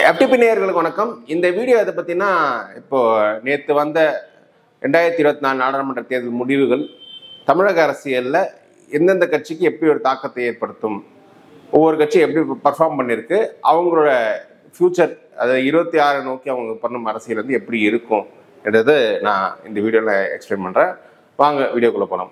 FTP நேயர்களுக்கு வணக்கம். இந்த வீடியோ எதை பற்றினா, இப்போ நேற்று வந்த 2024 நாடாளுமன்ற தேர்தல் முடிவுகள் தமிழக அரசியலில் எந்தெந்த கட்சிக்கு எப்படி ஒரு தாக்கத்தை ஏற்படுத்தும், ஒவ்வொரு கட்சி எப்படி பர்ஃபார்ம் பண்ணியிருக்கு, அவங்களோட ஃப்யூச்சர் அதை 26 நோக்கி அவங்க பண்ணும் அரசியல் வந்து எப்படி இருக்கும் என்றது நான் இந்த வீடியோவில் எக்ஸ்பிளைன் பண்ணுறேன். வாங்க வீடியோக்குள்ளே போகலாம்.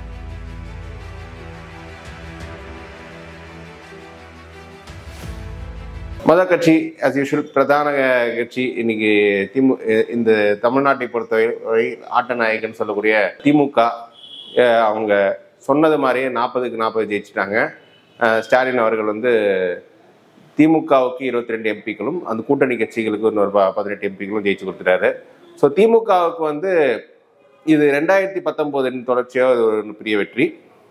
மொதல் கட்சி ஆஸ் யூஷுவல் பிரதான கட்சி இன்னைக்கு இந்த தமிழ்நாட்டை பொறுத்தவரை ஆட்ட நாயகன் சொல்லக்கூடிய திமுக. அவங்க சொன்னது மாதிரியே 40க்கு 40 ஜெயிச்சிட்டாங்க. ஸ்டாலின் அவர்கள் வந்து திமுகவுக்கு 22 எம்பிக்களும் அந்த கூட்டணி கட்சிகளுக்கு இன்னொரு 18 எம்பிக்களும் ஜெயிச்சு கொடுத்துட்டாரு. ஸோ திமுகவுக்கு வந்து இது 2019 தொடர்ச்சியாக ஒரு பெரிய வெற்றி.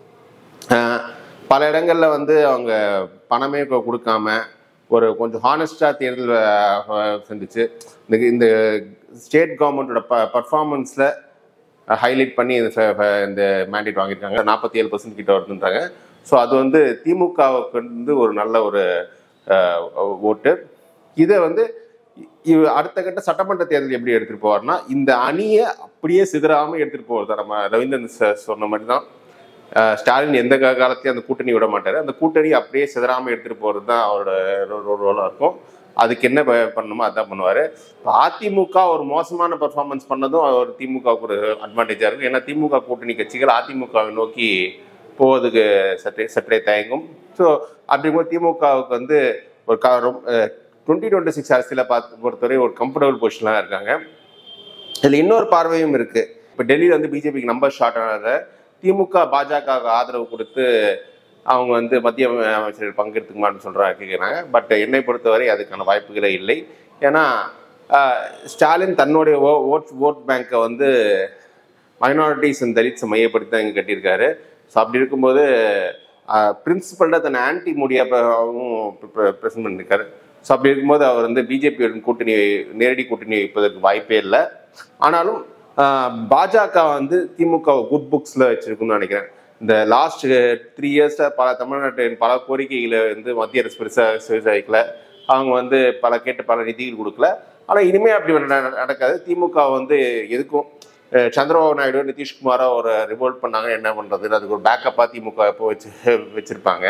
பல இடங்களில் வந்து அவங்க பணமே கொடுக்காம ஒரு கொஞ்சம் ஹானஸ்டாக தேர்தல் செஞ்சிச்சு. இந்த ஸ்டேட் கவர்மெண்ட்டோட பர்ஃபார்மன்ஸில் ஹைலைட் பண்ணி இந்த மேண்டேட் வாங்கியிருக்காங்க. 47% கிட்ட வருதுன்றாங்க. ஸோ அது வந்து திமுகவுக்கு வந்து ஒரு நல்ல ஒரு ஓட்டு. இதை வந்து அடுத்த கட்ட சட்டமன்ற தேர்தல் எப்படி எடுத்துகிட்டு போவார்னா, இந்த அணியை அப்படியே சிதறாமல் எடுத்துகிட்டு போகிறது. நம்ம ரவீந்திரன் சார் சொன்ன மாதிரி தான், ஸ்டாலின் எந்த காலத்தையும் அந்த கூட்டணி விட மாட்டார். அந்த கூட்டணி அப்படியே சிதறாமல் எடுத்துகிட்டு போகிறது தான் அவரோட ரோலாக இருக்கும். அதுக்கு என்ன பண்ணணுமோ அதான் பண்ணுவார். அதிமுக ஒரு மோசமான பர்ஃபார்மன்ஸ் பண்ணதும் ஒரு திமுகவுக்கு ஒரு அட்வான்டேஜாக இருக்கும். ஏன்னா திமுக கூட்டணி கட்சிகள் அதிமுகவை நோக்கி போவதுக்கு சற்றே தயங்கும். ஸோ அப்படிங்கும்போது திமுகவுக்கு வந்து ஒரு 2026 அரசியலை பொறுத்தவரை ஒரு கம்ஃபர்டபுள் பொசிஷனாக இருக்காங்க. இதில் இன்னொரு பார்வையும் இருக்குது. இப்போ டெல்லியில் வந்து பிஜேபிக்கு நம்பர் ஷார்ட் ஆனதை திமுக பாஜக ஆதரவு கொடுத்து அவங்க வந்து மத்திய அமைச்சர்கள் பங்கெடுத்துக்குமான்னு கேட்குறாங்க. பட் என்னை பொறுத்தவரை அதுக்கான வாய்ப்புகளே இல்லை. ஏன்னா ஸ்டாலின் தன்னுடைய ஓட் பேங்கை வந்து மைனாரிட்டிஸ் அண்ட் தலித்ஸை மையப்படுத்தி தான் இங்கே கட்டியிருக்காரு. ஸோ அப்படி இருக்கும்போது பிரின்சிபல்டாக தன்னை ஆன்டி மோடியாகவும் ப்ரெசென்ட் பண்ணியிருக்காரு. ஸோ அப்படி இருக்கும்போது அவர் வந்து பிஜேபியுடன் நேரடி கூட்டணி வைப்பதற்கு வாய்ப்பே இல்லை. ஆனாலும் பாஜக வந்து திமுக குட் புக்ஸில் வச்சிருக்குன்னு நினைக்கிறேன். இந்த லாஸ்ட் 3 இயர்ஸில் தமிழ்நாட்டின் பல கோரிக்கைகளை வந்து மத்திய அரசு பெருசாக விவசாயிக்கல. அவங்க வந்து பல நிதிகள் கொடுக்கல. ஆனால் இனிமேல் அப்படி நடக்காது. திமுக வந்து எதுக்கும் சந்திரபாபு நாயுடு நிதிஷ்குமாரோ ஒரு ரிவோல்ட் பண்ணாங்க, என்ன பண்ணுறது, அதுக்கு ஒரு பேக்கப்பாக திமுக இப்போ வச்சுருப்பாங்க.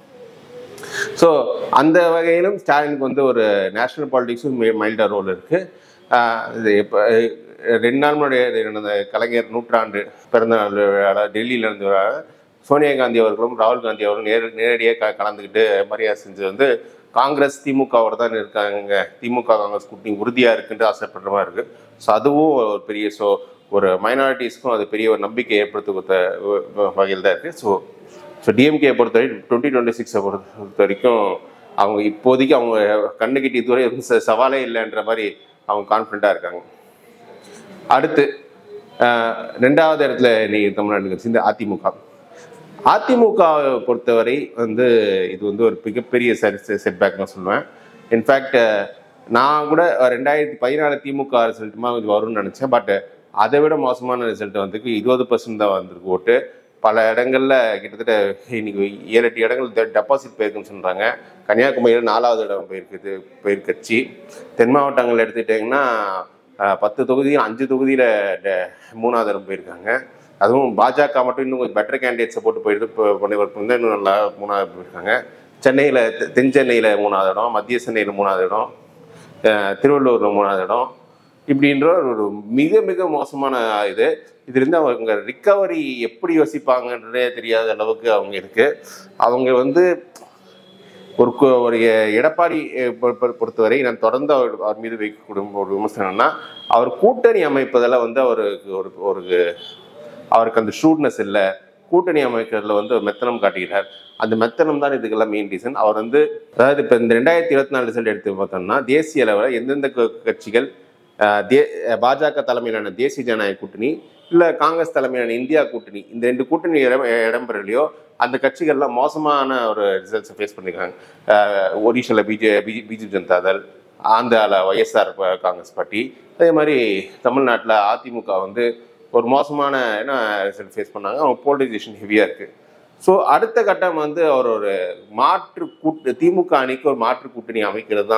ஸோ அந்த வகையிலும் ஸ்டாலினுக்கு வந்து ஒரு நேஷனல் பாலிட்டிக்ஸும் மைல்டாக ரோல் இருக்குது. இது இப்போ 2 நாள் முன்னாடி நடந்த கலைஞர் நூற்றாண்டு பிறந்த நாள் விழா டெல்லியிலேருந்து சோனியா காந்தி அவர்களும் ராகுல் காந்தி அவர்களும் நேரடியாக கலந்துக்கிட்டு மரியாதை செஞ்சு வந்து காங்கிரஸ் திமுகவோட தான் இருக்காங்க, திமுக காங்கிரஸ் கூட்டணி உறுதியாக இருக்குன்ட்டு ஆசைப்படுற மாதிரி இருக்குது. ஸோ அதுவும் ஒரு பெரிய ஒரு மைனாரிட்டிஸ்க்கும் அது பெரிய ஒரு நம்பிக்கை ஏற்படுத்த வகையில் தான் இருக்குது. ஸோ டிஎம்கே பொறுத்த வரைக்கும் 2026 பொறுத்த வரைக்கும் அவங்க இப்போதைக்கு அவங்க கண்ணுக்கிட்ட இதுவரை சவாலே இல்லைன்ற மாதிரி அவங்க கான்ஃபிடண்ட்டாக இருக்காங்க. அடுத்து 2வது இடத்துல நீ தமிழ்நாடு கட்சி இந்த அதிமுக பொறுத்தவரை வந்து இது வந்து ஒரு மிகப்பெரிய செட்பேக் சொல்லுவேன். இன்ஃபேக்ட் நான் கூட 2014 திமுக ரிசல்ட்டுமா இது வரும்னு நினச்சேன். பட் அதை விட மோசமான ரிசல்ட் வந்துருக்கு. 20% தான் வந்திருக்கு ஓட்டு. பல இடங்களில் கிட்டத்தட்ட இன்னைக்கு 7-8 இடங்கள் டெபாசிட் போயிருக்குன்னு சொல்கிறாங்க. கன்னியாகுமரியில் 4வது இடம் போயிருக்கு கட்சி. தென் மாவட்டங்கள் எடுத்துக்கிட்டிங்கன்னா 10 தொகுதியில் 5 தொகுதியில் 3வது இடம் போயிருக்காங்க. அதுவும் பாஜக மட்டும் இன்னும் கொஞ்சம் பெட்டர் கேண்டிடேட்ஸை போட்டு போயிட்டு இன்னும் நல்லா 3வது போயிருக்காங்க. சென்னையில் தென் சென்னையில் 3வது இடம், மத்திய சென்னையில் 3வது இடம், திருவள்ளூரில் 3வது இடம். இப்படின்ற ஒரு மிக மிக மோசமான இதுலேருந்து அவங்க ரிக்கவரி எப்படி யோசிப்பாங்கன்றதே தெரியாத அளவுக்கு அவங்க இருக்குது. அவங்க வந்து ஒரு எடப்பாடி பொறுத்தவரை நான் தொடர்ந்து அவர் மீது வைக்கக்கூடிய ஒரு விமர்சனம்னா, அவர் கூட்டணி அமைப்பதில் வந்து அவருக்கு அந்த ஷூட்னஸ் இல்லை. கூட்டணி அமைக்கிறதுல வந்து ஒரு மெத்தனம் காட்டுகிறார். அந்த மெத்தனம் தான் இதுக்கெல்லாம் மெயின் ரீசன். அவர் வந்து அதாவது இப்போ இந்த 2024 ரிசல்ட் எடுத்து பார்த்தோம்னா, தேசிய அளவில் எந்தெந்த கட்சிகள் பாஜக தலைமையிலான தேசிய ஜனநாயக கூட்டணி இல்லை காங்கிரஸ் தலைமையிலான இந்தியா கூட்டணி, இந்த 2 கூட்டணி இடம்பெறலையோ அந்த கட்சிகள்லாம் மோசமான ஒரு ரிசல்ட்ஸை ஃபேஸ் பண்ணியிருக்காங்க. ஒடிஷாவில் பிஜு ஜனதா தள், ஆந்திராவில் YSR காங்கிரஸ் பார்ட்டி, அதே மாதிரி தமிழ்நாட்டில் அதிமுக வந்து ஒரு மோசமான ரிசல்ட் ஃபேஸ் பண்ணாங்க. அவங்க போலரைசேஷன் ஹெவியாக இருக்குது. ஸோ அடுத்த கட்டம் வந்து அவர் ஒரு திமுக அணிக்கு ஒரு மாற்று கூட்டணி அமைக்கிறது தான்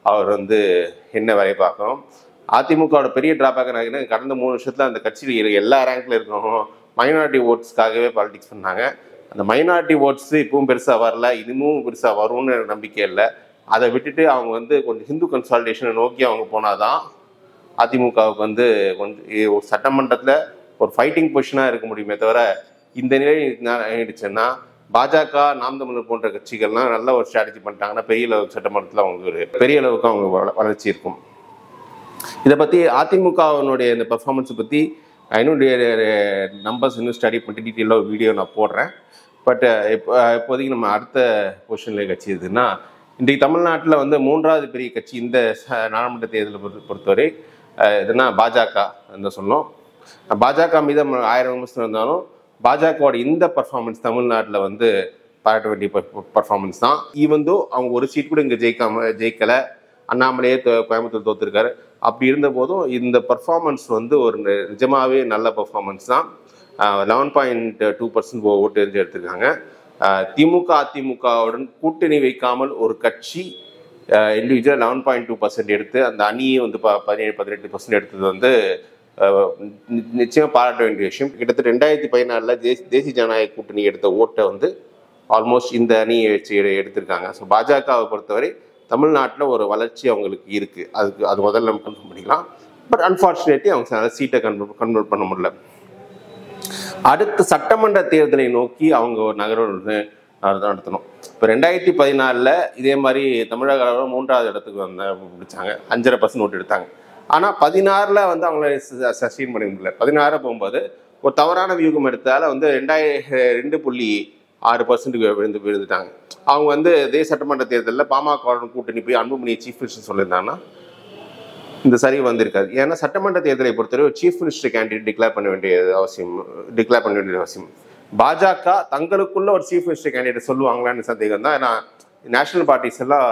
அவர் வந்து என்ன வேலையை பார்க்கணும். அதிமுகவோட பெரிய டிராபேக் என்ன, கடந்த 3 வருஷத்தில் அந்த கட்சியில் எல்லா ரேங்க்ல இருக்கணும் மைனாரிட்டி ஓட்ஸ்க்காகவே பாலிடிக்ஸ் பண்ணாங்க. அந்த மைனாரிட்டி ஓட்ஸ் இப்பவும் பெருசாக வரல, இன்னமும் பெருசாக வரும்னு எனக்கு நம்பிக்கை இல்லை. அதை விட்டுட்டு அவங்க வந்து கொஞ்சம் ஹிந்து கன்சாலிடேஷனை நோக்கி அவங்க போனாதான் அதிமுகவுக்கு வந்து கொஞ்சம் ஒரு சட்டமன்றத்தில் ஒரு ஃபைட்டிங் பொசிஷனாக இருக்க முடியுமே தவிர, இந்த நிலை ஆயிடுச்சுன்னா பாஜக, நாம் தமிழர் போன்ற கட்சிகள்லாம் நல்ல ஒரு ஸ்ட்ராட்டஜி பண்ணிட்டாங்கன்னா பெரிய அளவுக்கு சட்டமன்றத்தில் அவங்களுக்கு ஒரு பெரிய அளவுக்கு அவங்க வளர்ச்சி இருக்கும். இதை பற்றி அதிமுகவினுடைய இந்த பெர்ஃபார்மன்ஸை பற்றி இன்னும் நம்பர்ஸ் இன்னும் ஸ்டடி பண்ணிட்டு டீட்டெயிலாக ஒரு வீடியோ நான் போடுறேன். பட் இப்போதைக்கு நம்ம அடுத்த பொசிஷனில் கட்சி எதுன்னா, இன்றைக்கு தமிழ்நாட்டில் வந்து 3வது பெரிய கட்சி இந்த நாடாளுமன்ற தேர்தலை பொறுத்தவரை எதுனா பாஜக என்று சொன்னோம். பாஜக மீது 1000 விமர்சனம் இருந்தாலும் பாஜகவோட இந்த பர்ஃபார்மன்ஸ் தமிழ்நாட்டில் வந்து பாராட்ட வேண்டிய பர்ஃபார்மன்ஸ் தான். ஈவந்தோ அவங்க ஒரு சீட் கூட இங்கே ஜெயிக்கலை, அண்ணாமலையே கோயம்புத்தூர் தோத்துருக்காரு. அப்படி இருந்த போதும் இந்த பர்ஃபார்மன்ஸ் வந்து ஒரு நிஜமாவே நல்ல பர்ஃபார்மன்ஸ் தான். 11.2% ஓட்டு எடுத்திருக்காங்க. திமுக அதிமுகவுடன் கூட்டணி வைக்காமல் ஒரு கட்சி இண்டிவிஜுவல் 11.2% எடுத்து அந்த அணியை வந்து 17-18% எடுத்தது வந்து நிச்சயம் பாராட்ட வேண்டிய விஷயம். கிட்டத்தட்ட 2014 தேசிய ஜனநாயக கூட்டணி எடுத்த ஓட்டை வந்து ஆல்மோஸ்ட் இந்த அணியை வச்சு எடுத்திருக்காங்க. ஸோ பாஜகவை பொறுத்தவரை தமிழ்நாட்டில் ஒரு வளர்ச்சி அவங்களுக்கு இருக்குது. அது முதல்ல நம்ம கன்ஃபார்ம் பண்ணிக்கலாம். பட் அன்ஃபார்ச்சுனேட்லி அவங்க சீட்டை கன்வெர்ட் பண்ண முடியல. அடுத்த சட்டமன்ற தேர்தலை நோக்கி அவங்க ஒரு நகர்வு நடத்தணும். இப்போ 2014 இதே மாதிரி தமிழக அளவில் 3வது இடத்துக்கு பிடிச்சாங்க, 5.5% ஓட்டு எடுத்தாங்க. ஆனால் 16 வந்து அவங்கள சஸ்டெயின் பண்ண முடியல. 16 போகும்போது ஒரு தவறான வியூகம் எடுத்தால வந்து 2.6% விழுந்துட்டாங்க. அவங்க வந்து இதே சட்டமன்ற தேர்தலில் பாமக கூட்டணி போய் அன்புமணி சீஃப் மினிஸ்டர் சொல்லியிருந்தாங்கன்னா இந்த சரி வந்திருக்காது. ஏன்னா சட்டமன்ற தேர்தலை பொறுத்தவரை ஒரு சீஃப் மினிஸ்டர் கேண்டிடேட் டிக்ளேர் பண்ண வேண்டிய அவசியம். பாஜக தங்களுக்குள்ள ஒரு சீஃப் மினிஸ்டர் கேண்டிடேட் சொல்லுவாங்களான்னு சந்தேகம் தான். ஏன்னா நேஷனல் பார்ட்டிஸ் எல்லாம்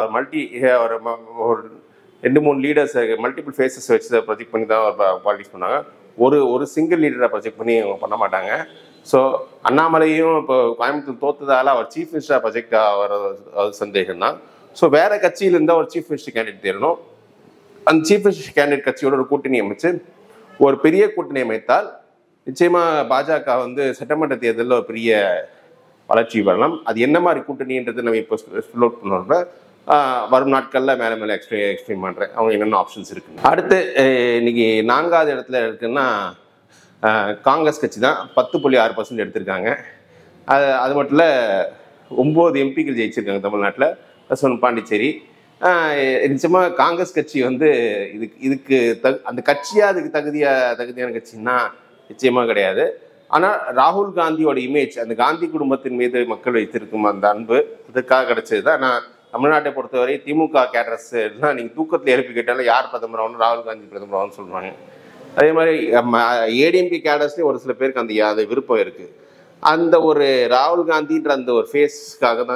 ஒரு 2-3 லீடர்ஸ் மல்டிபிள் ஃபேஸஸ் வச்சு ப்ரொஜெக்ட் பண்ணி தான் பாலிடிக்ஸ் பண்ணாங்க. ஒரு சிங்கிள் லீடரை ப்ரொஜெக்ட் பண்ணி அவங்க பண்ண மாட்டாங்க. ஸோ அண்ணாமலையும் இப்போ கோயம்புத்தூர் தோத்ததால அவர் சீஃப் மினிஸ்டராக ப்ரொஜெக்ட் வர சந்தேகம் தான். ஸோ வேற கட்சியில் இருந்தால் ஒரு சீஃப் மினிஸ்டர் கேண்டிடேட் தேரணும். அந்த சீஃப் மினிஸ்டர் கேண்டிடேட் கட்சியோட ஒரு கூட்டணி அமைச்சு ஒரு பெரிய கூட்டணி அமைத்தால் நிச்சயமாக பாஜக வந்து சட்டமன்ற தேர்தலில் ஒரு பெரிய வளர்ச்சி வரலாம். அது என்ன மாதிரி கூட்டணின்றது நம்ம இப்போ ஃபில் பண்ணோம்னா வரும் நாட்களில் மேலே எக்ஸ்பிளைன் பண்ணுறேன் அவங்க என்னென்ன ஆப்ஷன்ஸ் இருக்குது. அடுத்து இன்னைக்கு 4வது இடத்துல இருக்குன்னா காங்கிரஸ் கட்சி தான் 10.6% எடுத்திருக்காங்க. அது மட்டும் இல்லை 9 எம்பிக்கள் ஜெயிச்சிருக்காங்க தமிழ்நாட்டில், ப்ளஸ் 1 பாண்டிச்சேரி. நிச்சயமாக காங்கிரஸ் கட்சி வந்து இதுக்கு அந்த கட்சியாக அதுக்கு தகுதியான கட்சின்னா நிச்சயமாக கிடையாது. ஆனால் ராகுல் காந்தியோட இமேஜ், அந்த காந்தி குடும்பத்தின் மீது மக்கள் வைத்திருக்கும் அந்த அன்பு இதுக்காக கிடைச்சது தான். நான் தமிழ்நாட்டை பொறுத்தவரை திமுக கேடரஸ் எல்லாம் நீங்கள் தூக்கத்தில் எழுப்பி கேட்டாலும் யார் பிரதமர் ஆகணும், ராகுல் காந்தி பிரதமர் ஆகணும்னு சொல்லுவாங்க. அதே மாதிரி ஏடிஎம்கே கேடர்ஸ்லேயும் ஒரு சில பேருக்கு அந்த விருப்பம் இருக்குது. அந்த ஒரு ராகுல் காந்தின்ற அந்த ஒரு ஃபேஸ்க்காக தான்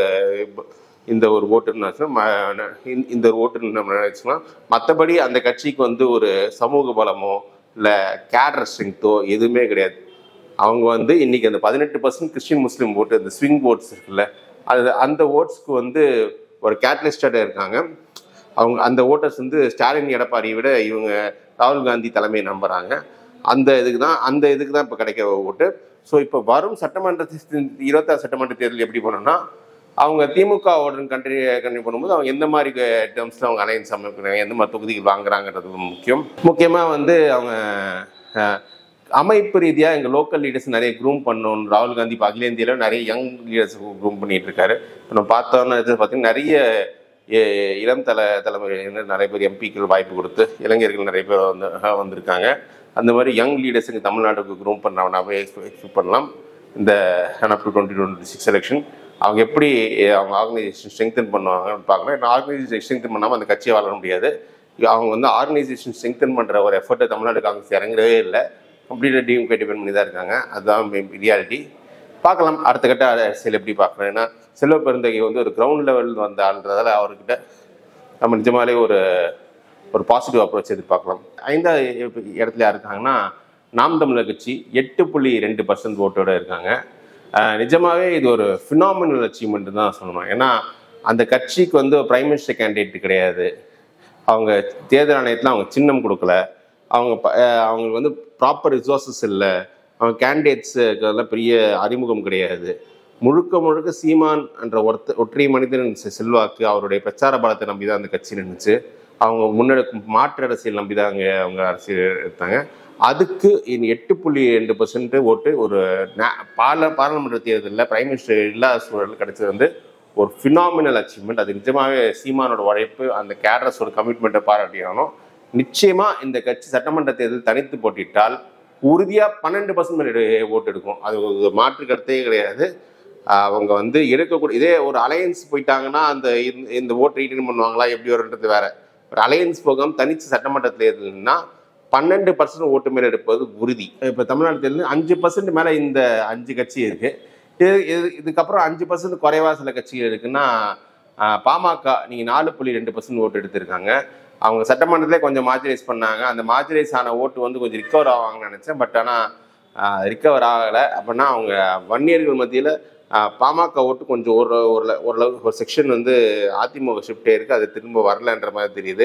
இந்த ஒரு ஓட்டுன்னு இந்த ஒரு ஓட்டுன்னு நம்ம நினைச்சோம்னா, மற்றபடி அந்த கட்சிக்கு வந்து ஒரு சமூக பலமோ இல்லை கேடர் ஸ்ட்ரென்த்தோ எதுவுமே கிடையாது. அவங்க வந்து இன்னைக்கு அந்த 18% கிறிஸ்டின் முஸ்லீம் ஓட்டு, அந்த ஸ்விங் ஓட்ஸ் இருக்குல்ல, அந்த ஓட்ஸ்க்கு வந்து ஒரு கேட்டலிஸ்டாக இருக்காங்க. அவங்க அந்த ஓட்டர்ஸ் வந்து ஸ்டாலின் எடப்பாடியை விட இவங்க ராகுல் காந்தி தலைமையை நம்புறாங்க. அந்த இதுக்கு தான் இப்போ கிடைக்கிற ஓட்டு. ஸோ இப்போ வரும் 26 சட்டமன்ற தேர்தல் எப்படி போனோம்னா, அவங்க திமுகவுடன் கண்டினியூ பண்ணும்போது அவங்க எந்த மாதிரி டேர்ம்ஸில் அவங்க அலையன்ஸ் அமைக்கிறாங்க, எந்த மாதிரி தொகுதிகள் வாங்குறாங்கிறது முக்கியமாக வந்து அவங்க அமைப்பு ரீதியாக எங்கள் லோக்கல் லீடர்ஸ் நிறைய க்ரூம் பண்ணணும். ராகுல் காந்தி இப்போ அகில இந்தியாவில் நிறைய யங் லீடர்ஸ் க்ரூம் பண்ணிட்டு இருக்காரு. இப்போ நம்ம பார்த்தோன்னா பார்த்தீங்கன்னா நிறைய இளம் தலைமுறையினர் நிறைய பேர் எம்பிக்கள் வாய்ப்பு கொடுத்து இளைஞர்கள் நிறைய பேர் வந்திருக்காங்க. அந்த மாதிரி யங் லீடர்ஸுக்கு தமிழ்நாட்டுக்கு க்ரூம் பண்ணாவே எக்ஸ்பெக்ட் பண்ணலாம். இந்த 2026 எலெக்ஷன் அவங்க எப்படி அவங்க ஆர்கனைசேஷன் ஸ்ட்ரெங்தன் பண்ணுவாங்கன்னு பார்க்கலாம். ஆர்கனைசேஷன் ஸ்ட்ரெங்தன் பண்ணாமல் அந்த கட்சியை வளர முடியாது. அவங்க வந்து ஆர்கனைசேஷன் ஸ்ட்ரெங்தன் பண்ணுற ஒரு எஃபர்ட்டை தமிழ்நாடு காங்கிரஸ் இறங்கவே இல்லை. கம்ப்ளீட்டாக டிஎம்கே டிபெண்ட் பண்ணி தான் இருக்காங்க. அதுதான் ரியாலிட்டி. பார்க்கலாம் அடுத்த கட்ட அரசியல் எப்படி பார்க்குறேன். ஏன்னா செல்வ பெருந்தகை வந்து ஒரு கிரவுண்ட் லெவல் வந்த ஆளுன்றதால அவர்கிட்ட நம்ம நிஜமாலே ஒரு பாசிட்டிவ் அப்ரோச் எதிர்பார்க்கலாம். 5வது இடத்துல யார் இருக்காங்கன்னா நாம் தமிழர் கட்சி 8.2% ஓட்டோடு இருக்காங்க. நிஜமாவே இது ஒரு ஃபினாமினல் அச்சீவ்மெண்ட் தான் சொல்லணும். ஏன்னா அந்த கட்சிக்கு வந்து பிரைம் மினிஸ்டர் கேண்டிடேட் கிடையாது. அவங்க தேர்தல் ஆணையத்தில் அவங்க சின்னம் கொடுக்கல, அவங்களுக்கு வந்து ப்ராப்பர் ரிசோர்ஸஸ் இல்லை, அவங்க கேண்டிடேட்ஸுக்கெல்லாம் பெரிய அறிமுகம் கிடையாது. முழுக்க முழுக்க சீமான் என்ற ஒற்றை மனிதன் செல்வாக்கு, அவருடைய பிரச்சார பலத்தை நம்பி தான் அந்த கட்சி நின்றுச்சு. அவங்க முன்னெடுக்கும் மாற்று அரசியல் நம்பி தான் அவங்க அரசியல் எடுத்தாங்க. அதுக்கு 8.2% ஓட்டு ஒரு பாராளுமன்ற தேர்தலில் பிரைம் மினிஸ்டர் இல்லாத சூழல் கிடைச்சது வந்து ஒரு ஃபினாமினல் அச்சீவ்மெண்ட். அது நிஜமாவே சீமானோட உழைப்பு, அந்த கேடரஸோட கமிட்மெண்ட்டை பாராட்டியானோம். நிச்சயமாக இந்த கட்சி சட்டமன்ற தேர்தல் தனித்து போட்டிட்டால் உறுதியாக 12% ஓட்டு எடுக்கும். அது ஒரு மாற்று கருத்தே கிடையாது. அவங்க வந்து எடுக்கக்கூடிய இதே ஒரு அலையன்ஸ் போயிட்டாங்கன்னா இந்த ஓட்டு ரீட்டைன் பண்ணுவாங்களா எப்படி வருன்றது வேற. ஒரு அலையன்ஸ் போகாமல் தனிச்சு சட்டமன்ற தேர்தல்னா 12% ஓட்டு மேலே எடுப்பது உறுதி. இப்போ தமிழ்நாடு தேர்தல் 5% மேலே இந்த 5 கட்சி இருக்கு. இதுக்கப்புறம் 5% குறைவா சில கட்சிகள் இருக்குன்னா பாமக நீங்கள் 4.2% ஓட்டு எடுத்திருக்காங்க. அவங்க சட்டமன்றத்திலே கொஞ்சம் மார்ஜினைஸ் பண்ணாங்க. அந்த மார்ஜினைஸ் ஆன ஓட்டு வந்து கொஞ்சம் ரிக்கவர் ஆவாங்கன்னு நினச்சேன். பட் ஆனால் ரிக்கவர் ஆகலை. அப்படின்னா அவங்க வன்னியர்கள் மத்தியில் பாமக ஓட்டு கொஞ்சம் ஓரளவு ஒரு செக்ஷன் வந்து அதிமுக ஷிஃப்டே இருக்குது, அது திரும்ப வரலன்ற மாதிரி தெரியுது.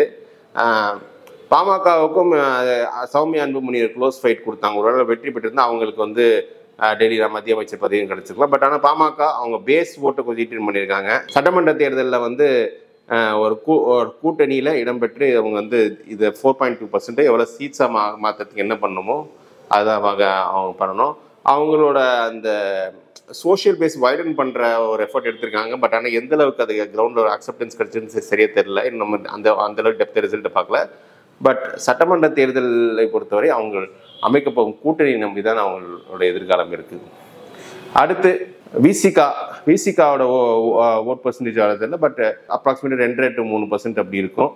பாமகவுக்கும் சௌமியா அன்புமணி க்ளோஸ் ஃபைட் கொடுத்தாங்க. ஒருவேளை வெற்றி பெற்றிருந்தால் அவங்களுக்கு வந்து டெல்லியில் மத்திய அமைச்சர் பதவியும் கிடைச்சிருக்கலாம். பட் ஆனால் பாமக அவங்க பேஸ் ஓட்டை கொஞ்சம் ரீட்டைன் பண்ணியிருக்காங்க. சட்டமன்ற தேர்தலில் வந்து ஒரு கூட்டணியில் இடம்பெற்று அவங்க வந்து இதை 4.2% எவ்வளோ சீட்ஸாக மாற்றுறதுக்கு என்ன பண்ணணுமோ அதை அவங்க பண்ணணும். அவங்களோட அந்த சோஷியல் பேஸ் வைடன் பண்ணுற ஒரு எஃபர்ட் எடுத்திருக்காங்க. பட் ஆனால் எந்த அளவுக்கு அது கிரவுண்டில் அக்செப்டன்ஸ் கிடைச்சுன்னு சரியாக தெரியல. நம்ம அந்தளவுக்கு டெப்த் ரிசல்ட்டை பார்க்கல. பட் சட்டமன்ற தேர்தலை பொறுத்தவரை அவங்க அமைக்கப்போகும் கூட்டணி நம்பி தான் அவங்களோட எதிர்காலம் இருக்குது. அடுத்து விசிகாவோட ஓட் பர்சன்டேஜ் ஆகிறதில்ல, பட் அப்ராக்சிமேட்லி 2 to 3% அப்படி இருக்கும்.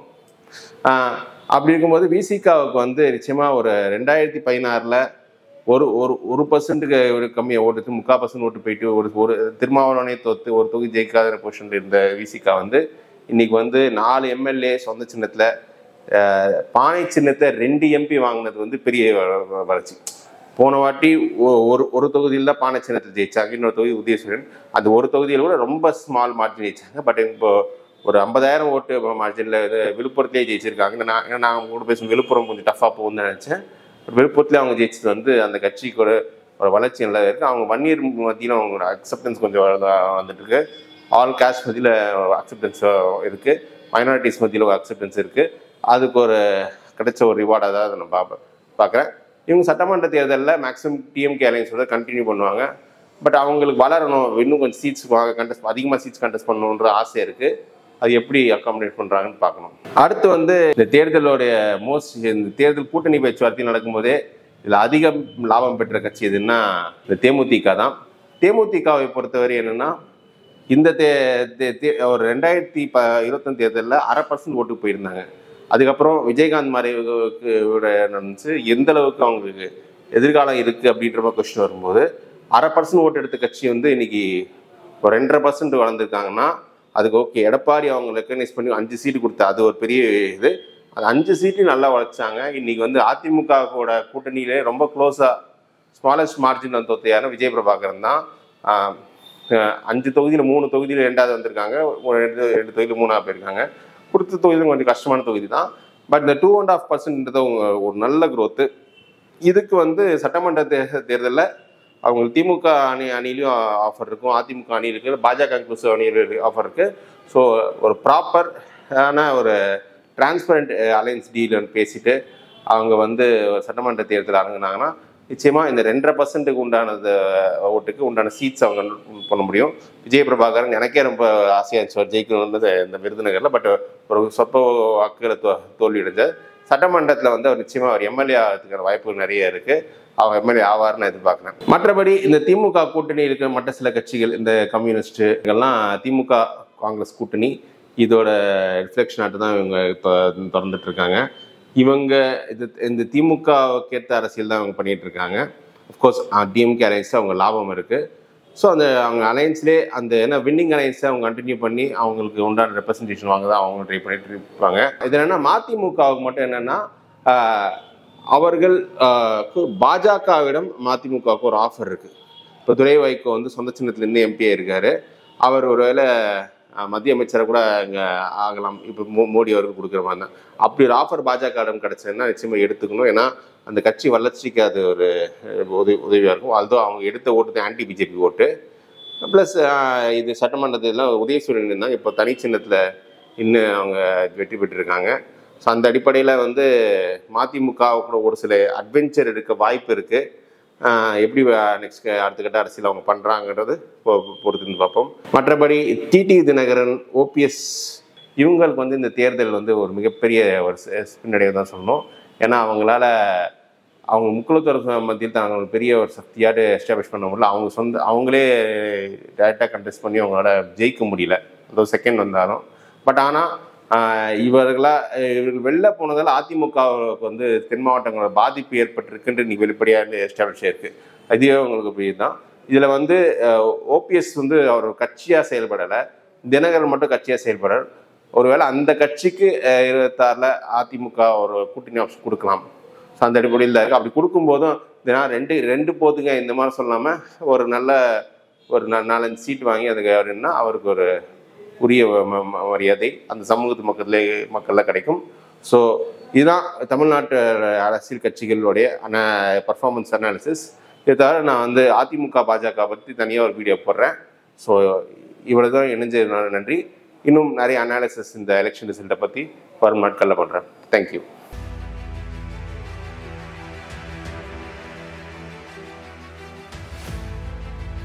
அப்படி இருக்கும்போது விசிகாவுக்கு வந்து நிச்சயமாக ஒரு 2016 ஒரு பர்சன்ட்டுக்கு ஒரு கம்மியாக ஓட்டு 3/4% ஓட்டு போயிட்டு ஒரு திருமாவளவனே தோற்று ஒரு தொகுதி ஜெயிக்காத பொசிஷனில் இருந்த விசிகா வந்து இன்னைக்கு வந்து 4 MLA சொந்த சின்னத்தில், பானை சின்னத்தை 2 MP வாங்கினது வந்து பெரிய வளர்ச்சி. போன வாட்டி ஒரு தொகுதியில் தான் பானை சின்னத்தில் ஜெயிச்சாங்க, இன்னொரு தொகுதி உதயசூரியன். அந்த ஒரு தொகுதியில் கூட ரொம்ப ஸ்மால் மார்ஜின் ஜெயிச்சாங்க. பட் இப்போ ஒரு 50,000 ஓட்டு மார்ஜினில் விழுப்புரத்திலே ஜெயிச்சிருக்காங்க. நான் கூட பேசும் விழுப்புரம் கொஞ்சம் டஃப்பாக போகும்னு நினச்சேன். விழுப்புரத்துலேயே அவங்க ஜெயிச்சது வந்து அந்த கட்சிக்கு ஒரு வளர்ச்சி நல்லா இருக்குது. அவங்க வன்னியர் மத்தியில் அவங்களோட அக்செப்டன்ஸ் கொஞ்சம் வந்துட்டு இருக்கு. ஆல் கேஸ்ட் மத்தியில் அக்செப்டன்ஸ் இருக்குது, மைனாரிட்டிஸ் மத்தியில் ஒரு அக்செப்டன்ஸ் இருக்குது. அதுக்கு ஒரு கிடைச்ச ஒரு ரிவார்டாக தான் அதை நான் பார்க்குறேன். இவங்க சட்டமன்ற தேர்தலில் மேக்ஸிமம் டிஎம்கே அலையன்ஸோட கண்டினியூ பண்ணுவாங்க. பட் அவங்களுக்கு வளரணும், இன்னும் கொஞ்சம் சீட்ஸ் அதிகமாக சீட்ஸ் கண்டெஸ்ட் பண்ணணுன்ற ஆசை இருக்குது. அது எப்படி அக்காமடேட் பண்ணுறாங்கன்னு பார்க்கணும். அடுத்து வந்து இந்த தேர்தலோடைய இந்த தேர்தல் கூட்டணி பேச்சுவார்த்தை நடக்கும்போதே இதில் அதிகம் லாபம் பெற்ற கட்சி எதுன்னா இந்த தேமுதிக தான். தேமுதிகவை பொறுத்தவரை என்னென்னா இந்த ஒரு 2021 தேர்தலில் 1/2% ஓட்டு போயிருந்தாங்க. அதுக்கப்புறம் விஜயகாந்த் மறைவுக்கு நடந்துச்சு. எந்த அளவுக்கு அவங்களுக்கு எதிர்காலம் இருக்குது அப்படின்ற மாதிரி கொஸ்டின் வரும்போது 1/2% ஓட்டு எடுத்த கட்சி வந்து இன்னைக்கு ஒரு 2.5% வளர்ந்துருக்காங்கன்னா அதுக்கு ஓகே. எடப்பாடி அவங்க ரெக்கக்னைஸ் பண்ணி 5 சீட்டு கொடுத்தா அது ஒரு பெரிய இது. அது 5 சீட்டையும் நல்லா வளர்ச்சாங்க. இன்னைக்கு வந்து அதிமுகவோட கூட்டணியிலே ரொம்ப க்ளோஸாக ஸ்மாலஸ்ட் மார்ஜின் தோத்த யாரும் விஜய் பிரபாகரன் தான். 5 தொகுதியில் 3 தொகுதியில் 2வது வந்திருக்காங்க, 2 தொகுதியில் 3ஆக போயிருக்காங்க. கொடுத்த தொகுதியிலும் கொஞ்சம் கஷ்டமான தொகுதி தான். பட் இந்த 2.5%ன்றது ஒரு நல்ல குரோத்து. இதுக்கு வந்து சட்டமன்ற தேர்தலில் அவங்களுக்கு திமுக அணியிலையும் ஆஃபர் இருக்கும், அதிமுக அணியில் இருக்குது, பாஜக இன்க்ளூசிவ் அணியில் ஆஃபர் இருக்குது. ஸோ ஒரு ப்ராப்பரான ஒரு டிரான்ஸ்பரண்ட் அலையன்ஸ் டீல்னு பேசிட்டு அவங்க வந்து சட்டமன்ற தேர்தல் அணுகுனாங்கன்னா நிச்சயமாக இந்த 2.5%க்கு உண்டானது ஓட்டுக்கு உண்டான சீட்ஸ் அவங்க பண்ண முடியும். விஜய் பிரபாகரன் எனக்கே ரொம்ப ஆசையாக இருந்துச்சு ஜெயிக்கணுன்றது இந்த விருதுநகரில். பட் ஒரு சொற்ப வாக்குகளை தோல்வியடைஞ்ச சட்டமன்றத்தில் வந்து அவர் நிச்சயமாக அவர் எம்எல்ஏ ஆகிறதுக்கான வாய்ப்புகள் நிறைய இருக்குது. அவங்க எம்எல்ஏ ஆவார்னு எதிர்பார்க்குறேன். மற்றபடி இந்த திமுக கூட்டணி இருக்கிற மற்ற சில கட்சிகள், இந்த கம்யூனிஸ்ட் இதெல்லாம் திமுக காங்கிரஸ் கூட்டணி இதோட ரிஃப்ளெக்ஷனாட்டு தான் இவங்க இப்போ திறந்துட்டு இருக்காங்க. இவங்க இந்த திமுகவுக்கேற்ற அரசியல் தான் அவங்க பண்ணிட்டு இருக்காங்க. அஃப்கோர்ஸ் டிஎம்கே அலையன்ஸில் அவங்க லாபம் இருக்குது. ஸோ அவங்க அலையன்ஸ்லேயே ஏன்னா வின்னிங் அலையன்ஸை அவங்க கண்டினியூ பண்ணி அவங்களுக்கு உண்டான ரெப்ரஸன்டேஷன் வாங்க தான் அவங்க ட்ரை பண்ணிட்டு இருப்பாங்க. இது என்னென்னா மதிமுகவுக்கு மட்டும் என்னென்னா அவர்கள் பாஜகவிடம் மதிமுகவுக்கு ஒரு ஆஃபர் இருக்குது. இப்போ துரை வைகோ வந்து சொந்த சின்னத்துலேருந்து எம்பியாக இருக்கார். அவர் ஒருவேளை மத்திய அமைச்சரை கூட இங்கே ஆகலாம். இப்போ மோடி அவர்கள் கொடுக்குற மாதிரி தான். அப்படி ஒரு ஆஃபர் பாஜகவிடம் கிடச்சதுன்னா நிச்சயமாக எடுத்துக்கணும். ஏன்னா அந்த கட்சி வளர்ச்சிக்கு அது ஒரு உதவியாக இருக்கும். அதுவும் அவங்க எடுத்த ஓட்டு ஆன்டி பிஜேபி ஓட்டு. ப்ளஸ் இது சட்டமன்றத்தில் உதயசூரியன் இருந்தாங்க, இப்போ தனி சின்னத்தில் இன்னும் அவங்க வெற்றி பெற்றிருக்காங்க. ஸோ அந்த அடிப்படையில் வந்து மதிமுக கூட ஒரு சில அட்வென்ச்சர் எடுக்க வாய்ப்பு இருக்குது. எப்படி நெக்ஸ்ட் அடுத்த கட்ட அரசியல் அவங்க பண்ணுறாங்கன்றது பொறுத்து பார்ப்போம். மற்றபடி டிடி தினகரன், ஓபிஎஸ் இவங்களுக்கு வந்து இந்த தேர்தல் வந்து ஒரு மிகப்பெரிய ஒரு பின்னடைவு தான் சொல்லணும். ஏன்னா அவங்களால அவங்க முக்குளத்தோர் மத்தியில் தான் அவங்க பெரிய ஒரு சக்தியாக எஸ்டாப்ளிஷ் பண்ண முடியல. அவங்களே டைரெக்டாக கண்டெஸ்ட் பண்ணி அவங்களால ஜெயிக்க முடியல, அதோ செகண்ட் வந்தாலும். பட் ஆனால் இவர்கள் வெளில போனதால் அதிமுகவுக்கு வந்து தென் மாவட்டங்களோட பாதிப்பு ஏற்பட்டிருக்குன்ற இன்னைக்கு வெளிப்படையாக எஸ்டாப்ளிஷ் ஆயிருக்கு. இதுவே உங்களுக்கு புரியுது தான். இதில் வந்து ஓபிஎஸ் வந்து அவர் கட்சியாக செயல்படலை, தினகரன் மட்டும் கட்சியாக செயல்படலை. ஒருவேளை அந்த கட்சிக்கு 26 அதிமுக ஒரு கூட்டணி ஆப்ஷன் கொடுக்கலாம். ஸோ அந்த அடிப்படையில் தான் இருக்குது. அப்படி கொடுக்கும்போதும் ரெண்டு போதுங்க இந்த மாதிரி சொல்லாமல் ஒரு நல்ல ஒரு 4-5 சீட் வாங்கி அதுக்கு அவருன்னா அவருக்கு ஒரு உரிய மரியாதை அந்த சமூகத்து மக்களில் கிடைக்கும். ஸோ இதுதான் தமிழ்நாட்டு அரசியல் கட்சிகளுடைய பர்ஃபார்மன்ஸ் அனாலிசிஸ். இதை தவிர நான் வந்து அதிமுக பாஜக பற்றி தனியாக ஒரு வீடியோ போடுறேன். ஸோ இவ்வளோ தான் இணைஞ்சதுனால நன்றி. இன்னும் நிறைய அனாலிசிஸ் இந்த எலெக்ஷன் ரிசல்ட்டை பற்றி வரும் நாட்களில் பண்ணுறேன். தேங்க்யூ.